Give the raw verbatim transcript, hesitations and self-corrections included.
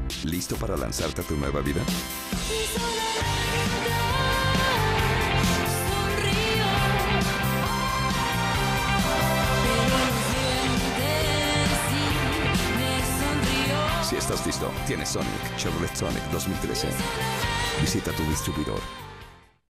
¿Listo para lanzarte a tu nueva vida? Si estás listo, tienes Sonic, Chevrolet Sonic dos mil trece. Visita tu distribuidor.